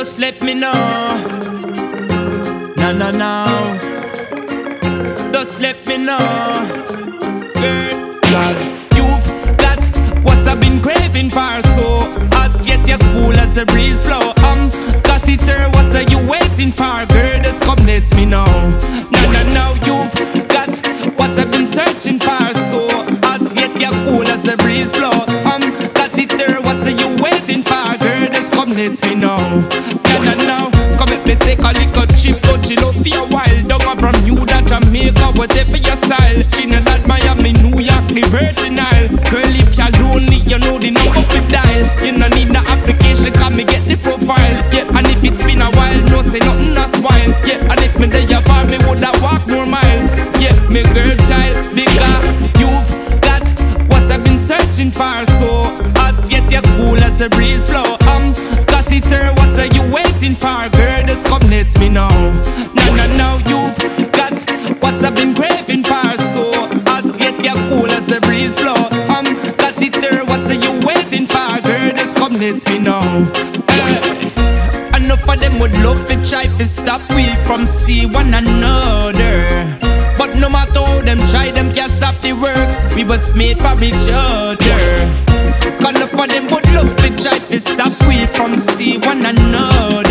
Just let me know. No, no, no. Just let me know, girl. Cause you've got what I've been craving for. So hot yet you're cool as a breeze flow. Got it here, what are you waiting for? Girl, just come let me know. No, no, no, you've got what I've been searching for. So hot yet you're cool as a breeze flow. Got it here, what are you waiting for? Girl, just come let me know. No, no, no, come let me take a little trip. Go chill out for a while. Down from you that Jamaica, whatever your style. Trinidad, Miami, New York, the Virgin Isle. Girl, if you're lonely, you know the number to dial. You don't need no application, cause me get the profile. Yeah, and if it's been a while, no say nothing that's wild. Yeah, and if me there you fall, me woulda walk more mile. Yeah, me girl child, because you've got what I've been searching for. So hot yet you're cool as a breeze flow. Got it here, what are you waiting for? Girl, just come let me know. No, no, no, you've got what I've been craving for. So hot yet you're cool as a breeze flow. Got it here, what are you waiting for? Girl, just come let me know. Enough of them would love to try to stop we from see one another. But no matter how them try, them can't stop the works. We was made for each other. Enough of them would love to try to stop we from see one another.